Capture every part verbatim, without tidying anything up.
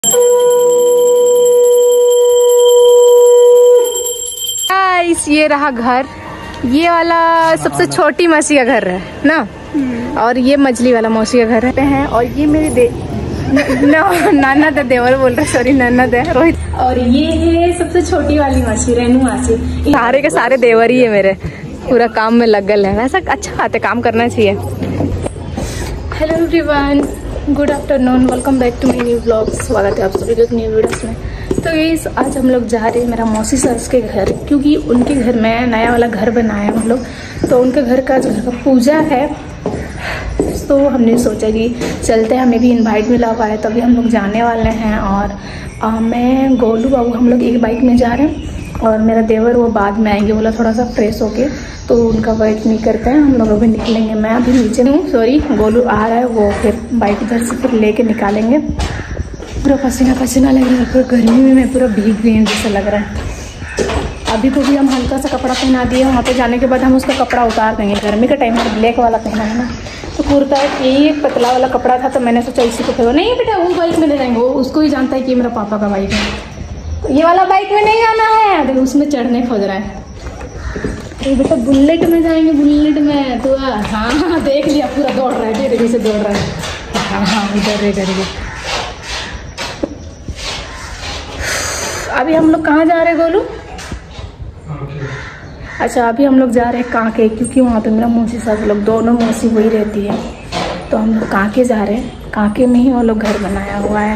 Guys ये रहा घर, ये वाला सबसे छोटी मौसी का घर है ना, और ये मछली वाला मौसी का घर है। और ये मेरे दे ननद है, देवर बोल रहे, सॉरी ननद है रोहित। और ये है सबसे छोटी वाली मौसी रेनू मासी। सारे के सारे देवर ही है मेरे, पूरा काम में लगल है। वैसा अच्छा बात है, काम करना चाहिए। Hello everyone, good afternoon, welcome back to my new vlog. स्वागत है आप सभी को एक न्यू वीडियोस में। तो गाइस आज हम लोग जा रहे हैं मेरा मौसी सस के घर, क्योंकि उनके घर में नया वाला घर बनाया है हम लोग। तो उनके घर का जो घर का पूजा है, तो हमने सोचा कि चलते हैं, हमें भी इनवाइट मिला हुआ है, तभी हम लोग जाने वाले हैं। और आ, मैं गोलू बाबू हम लोग एक बाइक में जा रहे हैं, और मेरा देवर वो बाद में आएंगे, बोला थोड़ा सा फ्रेश होके, तो उनका वेट नहीं करते हैं, हम लोग अभी निकलेंगे। मैं अभी नीचे हूँ, सॉरी गोलू आ रहा है, वो फिर बाइक इधर से फिर लेके निकालेंगे। पूरा पसीना पसीना लग रहा है, पूरा गर्मी में मैं पूरा भीग गई हूँ जैसा लग रहा है। अभी को भी हम हल्का सा कपड़ा पहना दिए, वहाँ पे जाने के बाद हम उसका कपड़ा उतार देंगे। गर्मी का टाइम में ब्लैक वाला पहना है ना, तो कुर्ता एक पतला वाला कपड़ा था, तो मैंने सोचा इसी को फेंको। नहीं बेटा वो बाइक में ले जाएंगे, वो उसको ही जानता है कि मेरा पापा का बाइक है, तो ये वाला बाइक में नहीं जाना है। अभी उसमें चढ़ने खोज रहा है। अरे बेटा बुलेट में जाएंगे, बुलेट में तो हाँ हाँ देख लिया, पूरा दौड़ रहा है, धीरे से दौड़ रहा है। हाँ हाँ इधर इधर इधर। अभी हम लोग कहाँ जा रहे हैं गोलू? अच्छा अभी हम लोग जा रहे हैं कांके, क्योंकि वहाँ पे मेरा मौसी सास लोग दोनों मौसी वही रहती है, तो हम लोग कांके जा रहे हैं। कांके में ही वो लोग घर बनाया हुआ है।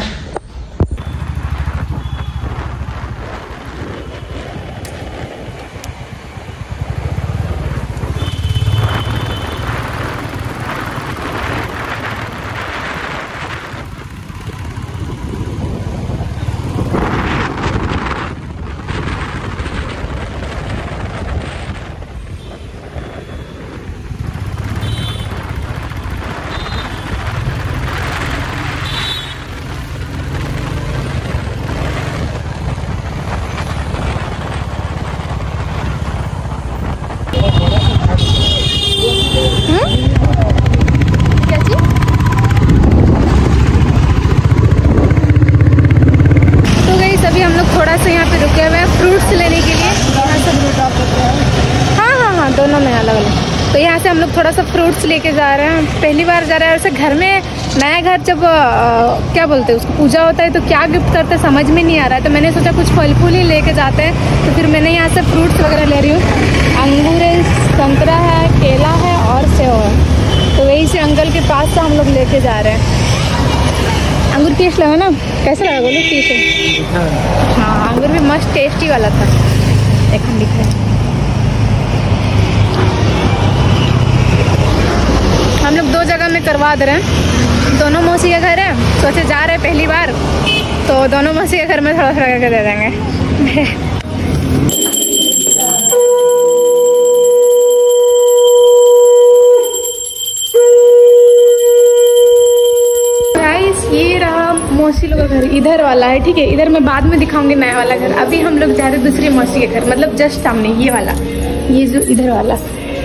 दोनों में अलग अलग। तो यहाँ से हम लोग थोड़ा सा फ्रूट्स लेके जा रहे हैं, पहली बार जा रहे हैं। वैसे घर में नया घर जब आ, क्या बोलते हैं उसको, पूजा होता है, तो क्या गिफ्ट करते समझ में नहीं आ रहा है, तो मैंने सोचा कुछ फल फूल ही लेके जाते हैं। तो फिर मैंने यहाँ से फ्रूट्स वगैरह ले रही हूँ। अंगूर है, संतरा है, केला है और सेव है। तो वही से अंकल के पास से हम लोग लेके जा रहे हैं। अंगूर टेस्ट लगा ना, कैसा लगा बोलो? टेस्ट हाँ, अंगूर भी मस्त टेस्टी वाला था। एक हम दिख रहे हैं, हम लोग दो जगह में करवा दे रहे हैं। दोनों मौसी का घर है, सोचे जा रहे हैं पहली बार, तो दोनों मौसी के घर में थोड़ा थोड़ा करके दे देंगे। गाइस ये रहा मौसी लोग का घर, इधर वाला है, ठीक है। इधर मैं बाद में दिखाऊंगी नया वाला घर। अभी हम लोग जा रहे हैं दूसरी मौसी के घर, मतलब जस्ट सामने ये वाला, ये जो इधर वाला,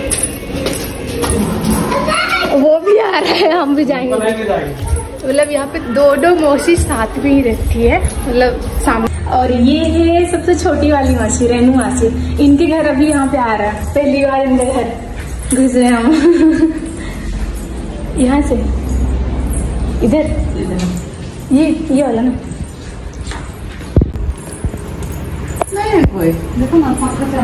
वो भी आ रहा है, हम भी जाएंगे। मतलब यहाँ पे दो दो मौसी साथ में ही रहती है, मतलब सामने। और ये है सबसे छोटी वाली मौसी रेनू मासी, इनके घर अभी यहाँ पे आ रहा है, पहली बार इनके घर घुसे हम। यहाँ से इधर ये ये वाला ना, नहीं कोई देखो ना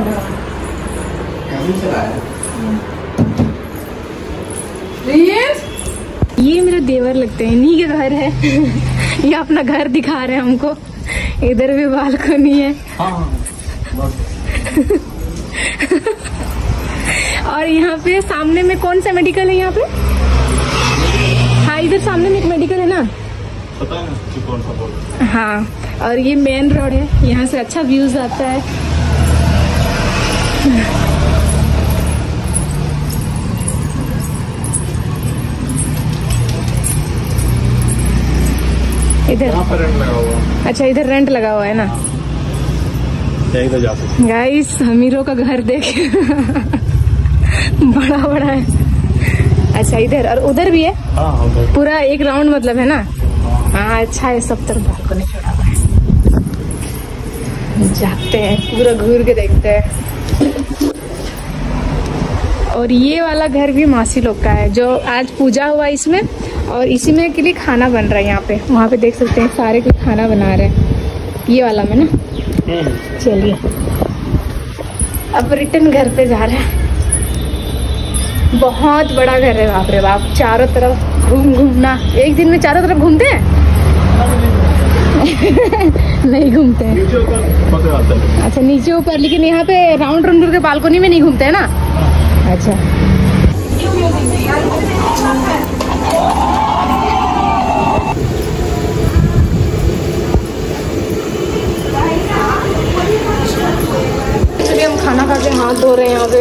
ये मेरे देवर लगते हैं, इन्हीं के घर है। ये अपना घर दिखा रहे हैं हमको। इधर भी बालकनी है। और यहाँ पे सामने में कौन सा मेडिकल है यहाँ पे? हाँ इधर सामने में एक मेडिकल है ना, पता है कौन सा बोल। हाँ, और ये मेन रोड है, यहाँ से अच्छा व्यूज आता है। इधर रेंट लगा हुआ। अच्छा इधर रेंट लगा हुआ है ना, जा सकते। गाइस अमीरों का घर देखे बड़ा बड़ा है। अच्छा इधर और उधर भी है। हाँ, पूरा एक राउंड मतलब है ना। हाँ अच्छा है, सब तरफ बालकनी छोड़ा हुआ है। जाते हैं पूरा घूर के देखते हैं। और ये वाला घर भी मासी लोग का है, जो आज पूजा हुआ इसमें, और इसी में के लिए खाना बन रहा है यहाँ पे। वहाँ पे देख सकते हैं सारे कोई खाना बना रहे हैं, ये वाला में ना। चलिए अब रिटर्न घर पे जा रहे हैं। बहुत बड़ा घर है, बाप रे बाप, चारों तरफ घूम घूमना। एक दिन में चारों तरफ घूमते हैं? नहीं घूमते हैं। नीचे ऊपर। अच्छा नीचे ऊपर, लेकिन यहाँ पे राउंड राउंड के बालकनी में नहीं घूमते हैं ना। अच्छा अभी हम खाना खा के हाथ धो रहे हैं यहाँ पे।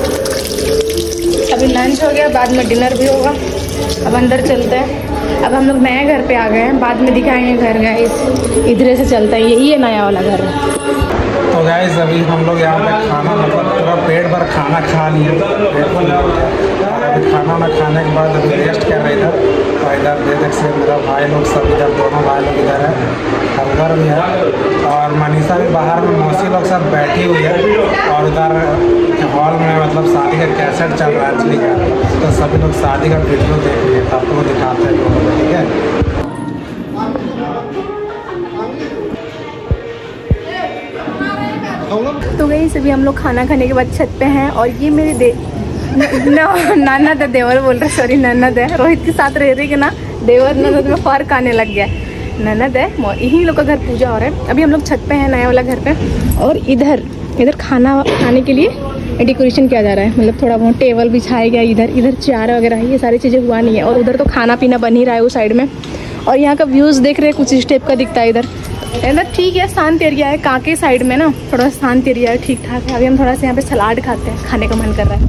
अभी लंच हो गया, बाद में डिनर भी होगा। अब अंदर चलते हैं। अब हम लोग नए घर पे आ गए हैं, बाद में दिखाएंगे घर। गाइस इधर से चलता है, यही है नया वाला घर। तो गाइस अभी हम लोग यहाँ पे खाना मतलब पूरा पेट भर खाना खा लिए। अभी खाना ना खाने के बाद अभी रेस्ट कर रहे इधर। तो इधर दे देख से मेरा भाई लोग सब इधर, दोनों भाई लोग इधर है, हलगर भी है, और मनीषा भी बाहर में मौसी लोग सब बैठी हुई है। और इधर हॉल में मतलब शादी का कैसेट चल रहा है एक्चुअली का, तो सभी लोग शादी का वीडियो देख रहे हैं, आपको दिखाते हैं लोग, ठीक है। तो गई सभी हम लोग खाना खाने के बाद छत पे हैं, और ये मेरे दे न, ननद है, देवर बोल रहे, सॉरी ननद है। रोहित के साथ रह रही कि ना, देवर ननद में फर्क आने लग गया। ननद है, यही लोग का घर पूजा हो रहा है। अभी हम लोग छत पे हैं नया वाला घर पे, और इधर इधर खाना खाने के लिए डेकोरेशन किया जा रहा है। मतलब थोड़ा बहुत टेबल बिछाया गया, इधर इधर चेयर वगैरह, ये सारी चीज़ें हुआ नहीं है। और उधर तो खाना पीना बन ही रहा है उस साइड में। और यहाँ का व्यूज़ देख रहे हैं, कुछ इस टाइप का दिखता है इधर, है ना। ठीक है, शांत एरिया है, कांके साइड में ना थोड़ा शांत एरिया है, ठीक ठाक है। अभी हम थोड़ा सा यहाँ पे सलाद खाते हैं, खाने का मन कर रहा है।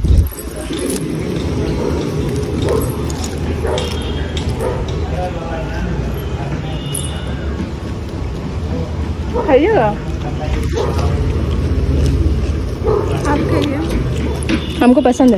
खाइएगा आप? खाइए, हमको पसंद है।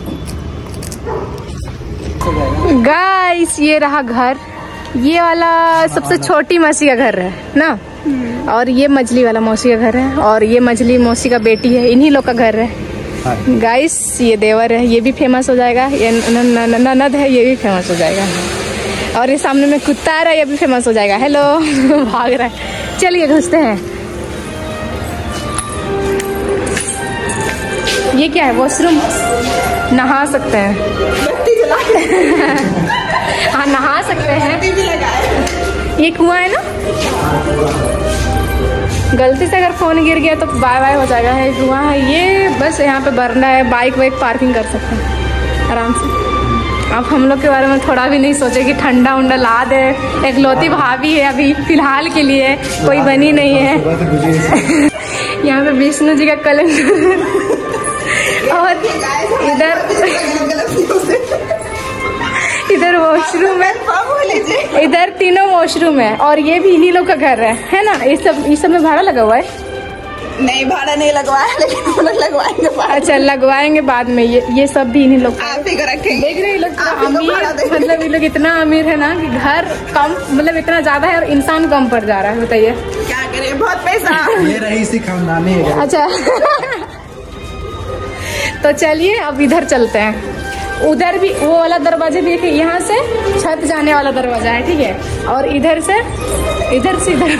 गाइस ये रहा घर, ये वाला सबसे छोटी मौसी का घर है ना, और ये मछली वाला मौसी का घर है, और ये मछली मौसी का बेटी है, इन्हीं लोग का घर है। गाइस ये देवर है, ये भी फेमस हो जाएगा। ये ननद है, ये भी फेमस हो जाएगा। और ये सामने में कुत्ता आ रहा है, ये भी फेमस हो जाएगा। हेलो भाग रहा है। चलिए घुसते हैं। ये क्या है? वॉशरूम, नहा सकते हैं। हाँ नहा सकते हैं। ये कुआं है ना, गलती से अगर फोन गिर गया तो बाय बाय हो जाएगा। है कुआं है ये, बस यहाँ पे बरंडा है, बाइक वाइक पार्किंग कर सकते हैं आराम से। अब हम लोग के बारे में थोड़ा भी नहीं सोचे कि ठंडा उंडा ला दे। एकलौती भाभी है अभी फिलहाल के लिए, कोई बनी नहीं है। यहाँ पे विष्णु जी का कैलेंडर और इधर इधर वॉशरूम है, इधर तीनों वॉशरूम है, और ये भी इन्हीं लोग का घर है, है ना। ये सब इस सब में भाड़ा लगा हुआ है? नहीं भाड़ा नहीं लगवाया, लेकिन हम लोग लगवाएंगे। अच्छा लगवाएंगे बाद में। ये ये सब भी इन्हीं लोग आप ही को रखेंगे। देख रहे हैं लोग अमीर, मतलब ये लोग इतना अमीर है ना कि घर कम, मतलब इतना ज्यादा है और इंसान कम पड़ जा रहा है। बताइए क्या करें, बहुत पैसा। ये रही इसी खानदानी है। अच्छा तो चलिए अब इधर चलते हैं। उधर भी वो वाला दरवाजे देखिए, यहाँ से छत जाने वाला दरवाजा है, ठीक है। और इधर से इधर से इधर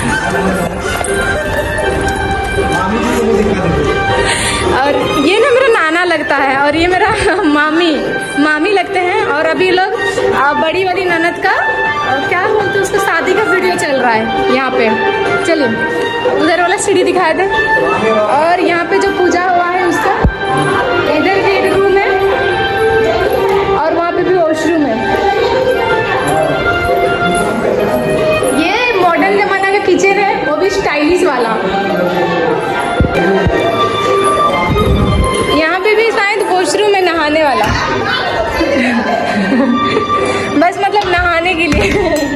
और ये ना मेरा नाना लगता है, और ये मेरा मामी मामी लगते हैं। और अभी लोग बड़ी वाली ननद का क्या बोलते हैं उसका, शादी का वीडियो चल रहा है यहाँ पे। चलिए उधर वाला सीढ़ी दिखा दे। और यहाँ पे जो पूजा हुआ है उसका, इधर भी एक रूम है और वहाँ पे भी वॉशरूम है। ये मॉडर्न जमाना का किचन है, वो भी स्टाइलिश वाला। यहाँ पे भी शायद वॉशरूम है नहाने वाला बस मतलब नहाने के लिए।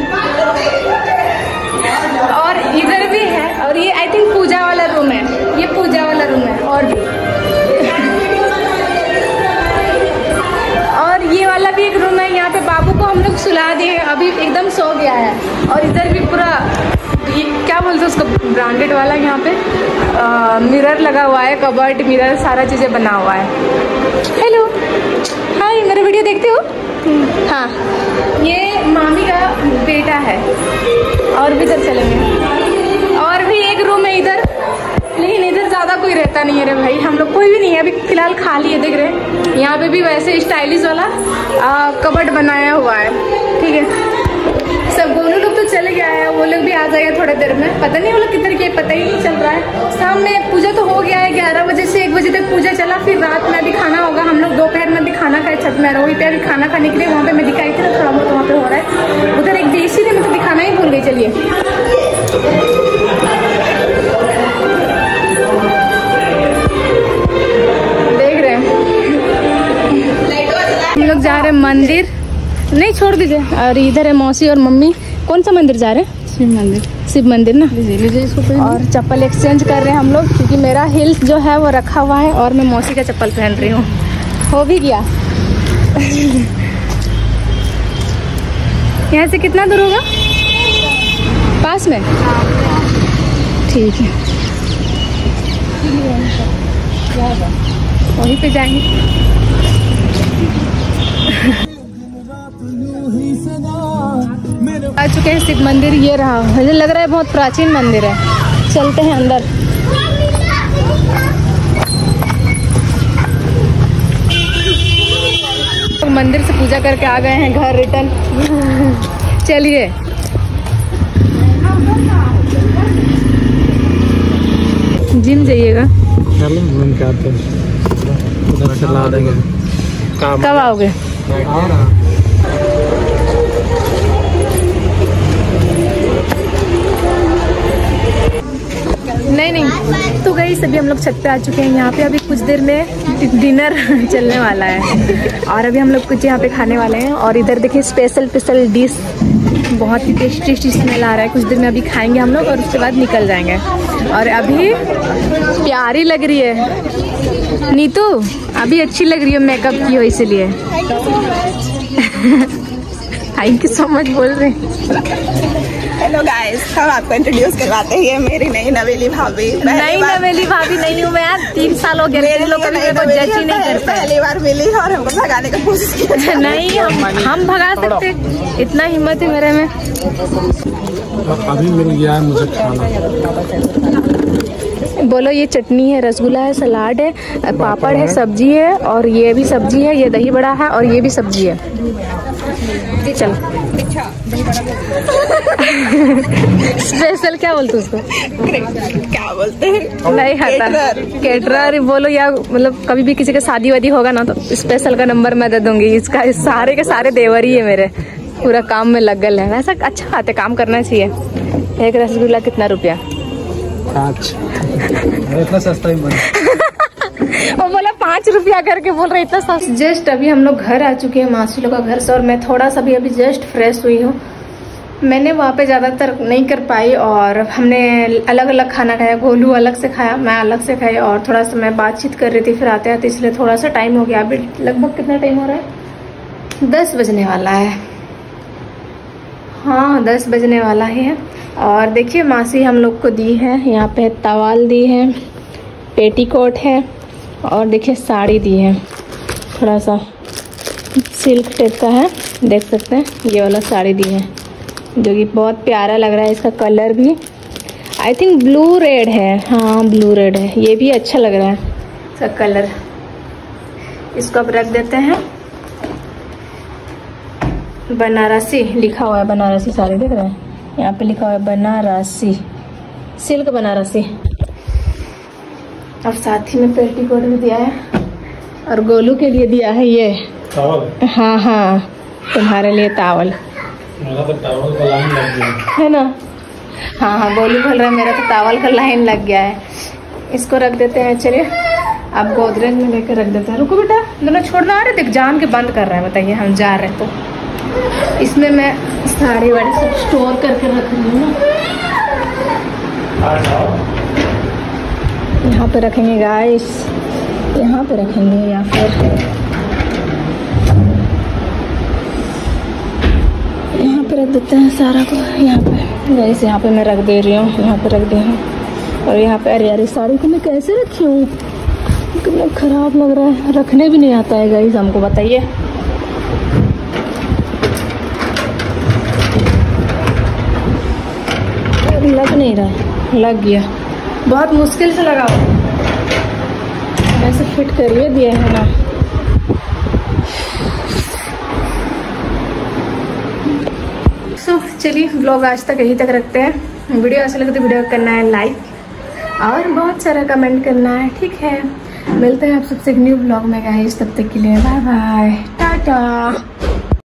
और इधर भी है, और ये आई थिंक पूजा वाला रूम है, ये पूजा वाला रूम है। और भी और ये वाला भी एक रूम है, यहाँ पे बाबू को हम लोग सुला दिए, अभी एकदम सो गया है। और इधर भी पूरा ये क्या बोलते हैं उसको, ब्रांडेड वाला यहाँ पे आ, मिरर लगा हुआ है, कबर्ड मिरर, सारा चीज़ें बना हुआ है। हेलो, हाय, मेरा वीडियो देखते हो? हाँ, ये मामी का बेटा है। और भी इधर चलेंगे, और भी एक रूम है इधर, लेकिन इधर ज़्यादा कोई रहता नहीं है रे भाई, हम लोग कोई भी नहीं है अभी फिलहाल, खाली है। देख रहे हैं यहाँ पे भी वैसे स्टाइलिश वाला कबर्ड बनाया हुआ है, ठीक है। सब गोलू लोग तो चले गया है, वो लोग भी आ जाएगा थोड़ी देर में, पता नहीं वो लोग किधर के, पता ही नहीं चल रहा है। शाम में पूजा तो हो गया है, ग्यारह बजे से एक बजे तक पूजा चला, फिर रात में अभी खाना होगा। हम लोग दोपहर में भी खाना खाए छत में, वहीं पे अभी खाना खाने के लिए वहाँ पे मैं दिखाई थी ना, थोड़ा बहुत वहाँ पे हो रहा है। उधर एक देशी ने मुझे दिखाना ही भूल गई। चलिए देख रहे हैं हम लोग जा रहे हैं मंदिर, नहीं छोड़ दीजिए। और इधर है मौसी और मम्मी। कौन सा मंदिर जा रहे हैं? शिव मंदिर। शिव मंदिर ना, लीजिए इसको। और चप्पल एक्सचेंज कर रहे हैं हम लोग, क्योंकि मेरा हिल्स जो है वो रखा हुआ है और मैं मौसी का चप्पल पहन रही हूँ। हो भी गया। यहाँ से कितना दूर होगा? पास में, ठीक है, वहीं पे जाएंगे। आ चुके हैं शिव मंदिर, ये रहा। मुझे लग रहा है बहुत प्राचीन मंदिर है, चलते हैं अंदर। तो मंदिर से पूजा करके आ गए हैं घर रिटर्न। चलिए जिम जाइएगा, कब आओगे? नहीं नहीं तो गई सभी हम लोग छत पे आ चुके हैं। यहाँ पे अभी कुछ देर में डिनर चलने वाला है और अभी हम लोग कुछ यहाँ पे खाने वाले हैं। और इधर देखिए स्पेशल स्पेशल डिश, बहुत ही टेस्टी टेस्टी स्मेल आ रहा है। कुछ देर में अभी खाएंगे हम लोग और उसके बाद निकल जाएंगे। और अभी प्यारी लग रही है नीतू, अभी अच्छी लग रही है, मेकअप की हो इसलिए। थैंक यू सो मच बोल रहे हैं। हेलो गाइस, हम आपको इंट्रोड्यूस करवाते हैं, ये मेरी नई नवेली भाभी। नई नवेली भाभी नहीं हूँ मैं यार, तीन साल हो गए मेरे लोग कभी मेरे को जज ही नहीं करते। पहली बार मिली और हमको भगाने का कोशिश किया। नहीं, हम हम भगा सकते, इतना हिम्मत है मेरे में। अभी मिल गया मुझे खाना। बोलो, ये चटनी है, रसगुल्ला है, सलाद है, पापड़ है, सब्जी है, और ये भी सब्जी है, ये दही बड़ा है और ये भी सब्जी है। चल स्पेशल क्या बोलते उसको? क्या बोलते हैं? नहीं आता केटरर बोलो, या मतलब कभी भी किसी का शादी वादी होगा ना तो स्पेशल का नंबर मैं दे दूंगी। इसका सारे के सारे देवर ही है मेरे, पूरा काम में लग गए हैं। वैसा अच्छा बात है, काम करना चाहिए। एक रसगुल्ला कितना रुपया? पाँच। इतना सस्ता ही बना। वो बोला पाँच रुपया करके बोल रहे इतना सस्ता। जस्ट अभी हम लोग घर आ चुके हैं मासी लोग का घर से, और मैं थोड़ा सा भी अभी जस्ट फ्रेश हुई हूँ। मैंने वहाँ पे ज़्यादातर नहीं कर पाई और हमने अलग अलग खाना खाया। गोलू अलग से खाया, मैं अलग से खाई, और थोड़ा सा मैं बातचीत कर रही थी फिर आते आते, इसलिए थोड़ा सा टाइम हो गया। अभी लगभग कितना टाइम हो रहा है? दस बजने वाला है। हाँ, दस बजने वाला है। और देखिए मासी हम लोग को दी है, यहाँ पे तवाल दी है, पेटीकोट है, और देखिए साड़ी दी है, थोड़ा सा सिल्क टाइप का है, देख सकते हैं। ये वाला साड़ी दी है जो कि बहुत प्यारा लग रहा है। इसका कलर भी आई थिंक ब्लू रेड है। हाँ, ब्लू रेड है, ये भी अच्छा लग रहा है इसका कलर। इसको अब रख देते हैं। बनारसी लिखा हुआ है, बनारसी साड़ी देख रहे हैं, यहाँ पे लिखा हुआ है बनारसी, सिल्क बनारसी। और साथ ही में पेटीकोट भी दिया है, और गोलू के लिए दिया है ये टावल। हाँ हाँ, तुम्हारे लिए टावल। मेरा तो टावल का लाइन लग गया है ना। हाँ हाँ, गोलू बोल रहा है मेरा तो टावल का लाइन लग गया है। इसको रख देते हैं। चलिए आप गोदरेज में लेकर रख देते हैं। रुको बेटा, दोनों छोड़ना आ रहे, देख जान के बंद कर रहे हैं। बताइए हम जा रहे हैं तो इसमें मैं साड़ी वाड़ी सब स्टोर करके रख रही हूँ ना। यहाँ पे रखेंगे गाइस, यहाँ पे रखेंगे, या फिर के रख देते हैं सारा को यहाँ पे। गाइस यहाँ पे मैं रख दे रही हूँ, यहाँ पे रख दे हूँ। और यहाँ पे अरे अरे साड़ी को मैं कैसे रखी हूँ, कितना खराब लग रहा है, रखने भी नहीं आता है गाइस, हमको बताइए। लग नहीं रहा, लग गया, बहुत मुश्किल से लगा, ऐसे फिट करिए दिया है ना। सो चलिए व्लॉग आज तक यहीं तक रखते हैं। वीडियो अच्छा लगे तो वीडियो करना है लाइक और बहुत सारा कमेंट करना है, ठीक है। मिलते हैं आप सबसे एक न्यू व्लॉग में गाइस, तब तक के लिए बाय बाय टाटा।